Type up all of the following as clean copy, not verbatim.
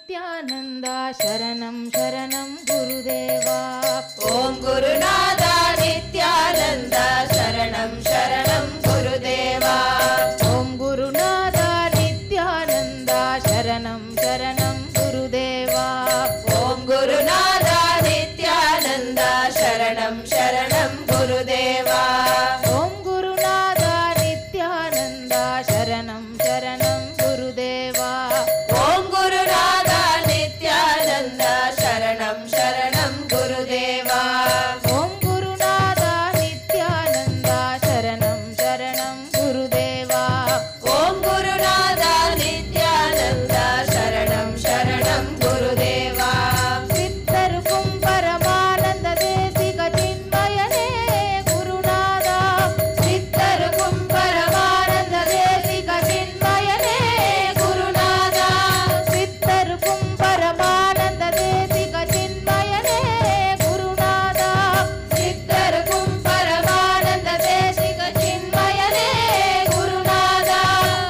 नित्यानंद शरणं शरणं गुरुदेवा। ओम गुरुनाथ नित्यानंद शरणं शरणं गुरुदेवा। ओम गुरुनाथ नित्यानंद शरणं शरणं गुरुदेवा। ओम गुरुनाथ नित्यानंद शरणं शरणं गुरुदेवा। ओम गुरुनाथ नित्यानंद शरणं शरणं गुरुदेवा। ओम गुरुनाथ नित्यानंद शरणं शरणं गुरुदेवा। ओम गुरुनाथ नित्यानंद शरणं शरणं गुरुदेवा। ओम गुरुनाथ नित्यानंद शरणं शरणं गुरुदेवा। सिद्धरुकुं परमानंद देसिक चिन्मयने गुरुनाथा। सिद्धरुकुं परमानंद देसिक चिन्मयने गुरुनाथा। सिद्धरुकुं परमानंद देसिक चिन्मयने गुरुनाथा। सिद्धरुकुं परमानंद देसिक चिन्मयने गुरुनाथा।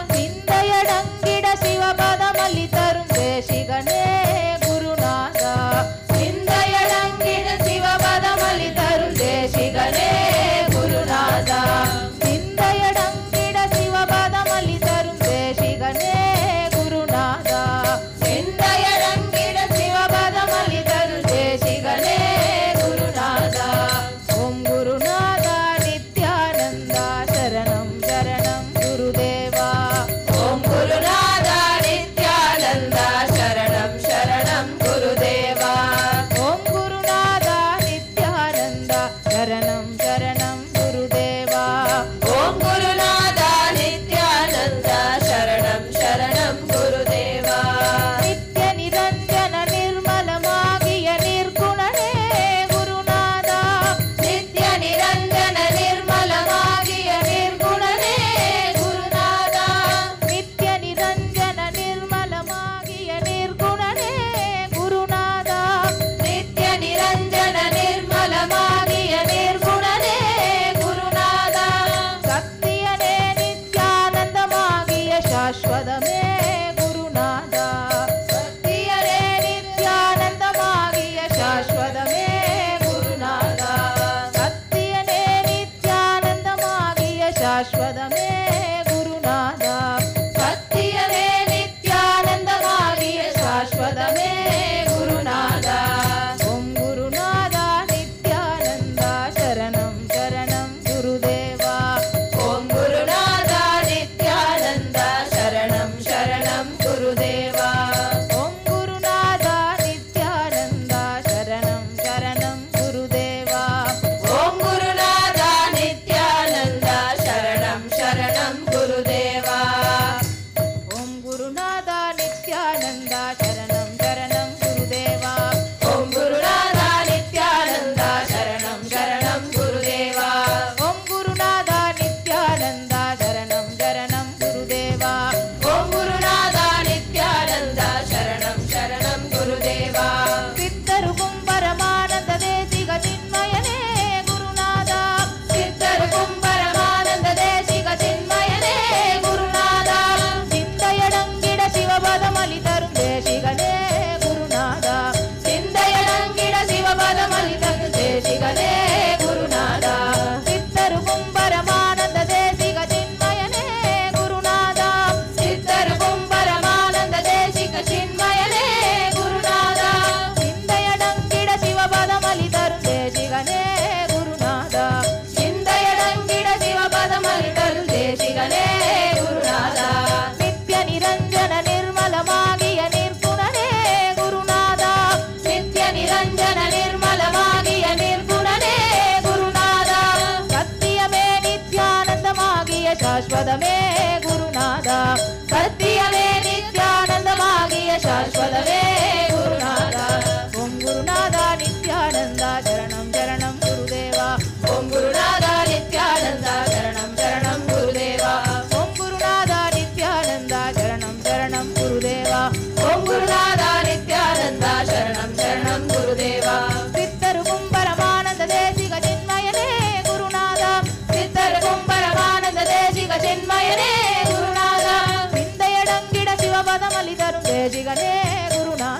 सिन्दयडंगिड शिवपदमलि तरुं देशिकने गुरुनाथा। सिन्दयडंगिड शिवपदमलि तरुं देशिकने गुरुनाथा। सिन्दयडंगिड शिवपदमलि तरुं देशिकने गुरुनाथा। सिन्दयडंगिड शिवपदमलि तरुं देशिकने गुरुनाथा। ओम गुरुनाथ नित्यानंद शरणं शरणं गुरुदेवा। ओम गुरुनाथ नित्यानंद शरणं शरणं गुरुदेवा। ओम गुरुनाथ नित्यानंद शरणं शरणं गुरुदेवा। ओम गुरुनाथ नित्यानंद शरणं शरणं गुरुदेवा। नित्य निरंजन निर्मलमागिय निर्गुणने गुरुनाथा। नित्य निरंजन निर्मलमागिय निर्गुणने गुरुनाथा। नित्य निरंजन निर्मलमागिय निर्गुणने गुरुनाथा। नित्य निरंजन निर्मलमागिय निर्गुणने गुरुनाथा। सत्यने नित्यानंदमागिय शाश्वतमे गुरुनाथा। सत्यने नित्यानंदमागिय शाश्वतमे गुरुनाथा। सत्यने नित्यानंदमागिय शाश्वतमे गुरुनाथा। सत्यमे नित्यानंदमागिय शाश्वतमे गुरुनाथा। ओम गुरुनाथ नित्यानंद शरणं शरणं गुरुदेवा। ओम गुरुनाथ नित्यानंद शरणं शरणं गुरुदेवा। ओम गुरुनाथ नित्यानंद शरणं शरणं गुरुदेवा। ओम गुरुनाथ नित्यानंद शरणं शरणं गुरुदेवा। ओम गुरुनाथ नित्यानंद शरणं शरणं गुरुदेवा। ओम गुरुनाथ नित्यानंद शरणं शरणं गुरुदेवा। ओम गुरुनाथ नित्यानंद शरणं शरणं गुरुदेवा। ओम गुरुनाथ नित्यानंद शरणं शरणं गुरुदेवा। सिद्धरुकुं परमानंद देसिक चिन्मयने गुरुनाथा। सिद्धरुकुं परमानंद देसिक चिन्मयने गुरुनाथा। सिन्दयडंगिड शिवपदमलि तरुं देशिकने गुरुनाथा। सिन्दयडंगिड शिवपदमलि तरुं देशिकने गुरुनाथा। सिद्धरुकुं परमानंद देसिक चिन्मयने गुरुनाथा। सिद्धरुकुं परमानंद देसिक चिन्मयने गुरुनाथा। सिन्दयडंगिड शिवपदमलि तरुं देशिकने गुरुनाथा। सिन्दयडंगिड शिवपदमलि तरुं देशिकने गुरुनाथा। नित्य निरंजन निर्मलमागिय निर्गुणने गुरुनाथा। नित्य निरंजन निर्मलमागिय निर्गुणने गुरुनाथा। सत्यमे नित्यानंदमागिय शाश्वतमे गुरुनाथा। सत्यमे नित्यानंदमागिय शाश्वतमे गुरुनाथा। ओम गुरुनाथ नित्यानंद शरणं शरणं गुरुदेवा। ओम गुरुनाथ नित्यानंद शरणं शरणं गुरुदेवा। ओम गुरुनाथ नित्यानंद शरणं शरणं गुरुदेवा। ओम गुरुनाथ नित्यानंद शरणं शरणं गुरुदेवा। सिद्धरुकुं परमानंद देसिक चिन्मयने गुरुनाथा। सिद्धरुकुं परमानंद देसिक चिन्मयने गुरुनाथा। सिन्दयडंगिड शिवपदमलि तरुं देशिकने गुरुनाथा।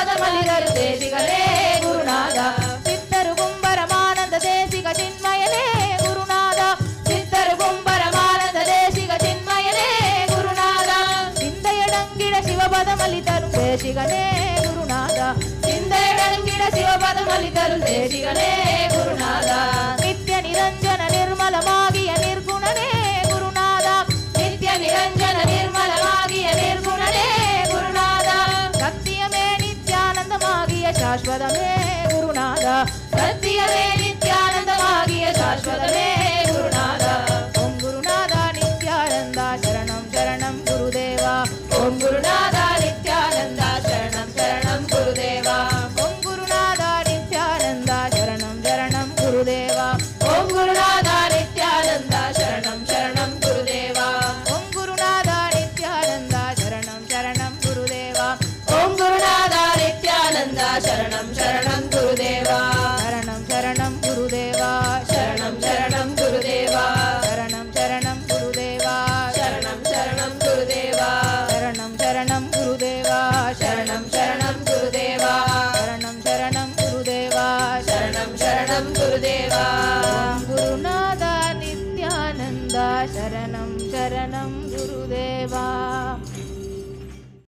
ಶಿವಪದಮಲಿದರು ದೇಶಿಗನೇ ಗುರುನಾಥ சித்தரு கும்பரமானந்த தேசிக சின்மயனே குருநாத சித்தரு கும்பரமானந்த தேசிக சின்மயனே குருநாத சிந்தையடங்கிட சிவபதமலி தரும் தேசிகனே குருநாத சிந்தையடங்கிட சிவபதமலிதரு தேசிகனே குருநாத நித்ய நிரஞ்சன நிர்மலமாகிய நிர்குணனே குருநாத நித்ய நிரஞ்சன நிர்மலமாகிய நிர்குணனே குருநாத சத்தியமே நித்யானந்தமாகிய சாஸ்வதமே குருநாத சத்தியமே நித்யானந்தமாகிய சாஸ்வதமே குருநாத ஓம் குருநாத நித்யானந்தா சரணம் சரணம் குருதேவா ஓம் குருநாத நித்யானந்தா சரணம் சரணம் குருதேவா ஓம் குருநாத நித்யானந்தா சரணம் சரணம் குருதேவா ஓம் குருநாத நித்யானந்தா சரணம் சரணம் குருதேவா ஓம் குருநாத நித்யானந்தா சரணம் சரணம் குருதேவா ஓம் குருநாத நித்யானந்தா சரணம் சரணம் குருதேவா சரணம் சரணம் குருதேவா சரணம் சரணம் குருதேவா சரணம் சரணம் குருதேவா சரணம் சரணம் குருதேவா சரணம் சரணம் குருதேவா சரணம் சரணம் குருதேவா சரணம் சரணம் குருதேவா சரணம் சரணம் குருதேவா ஓம் குருநாத நித்யானந்தா சரணம் சரணம் குருதேவா